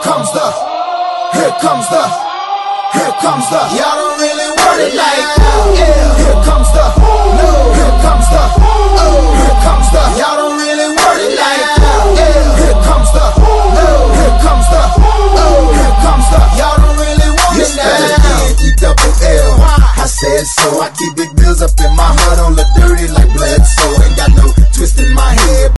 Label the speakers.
Speaker 1: Y'all don't really want it like that. Yeah. Here comes the, no. Here comes the, oh. Here comes the, y'all don't really want it like that. Yeah. Here comes the, no. Here comes the, oh. Here comes the, y'all don't really want it like that.
Speaker 2: E-double-L, I said so, I keep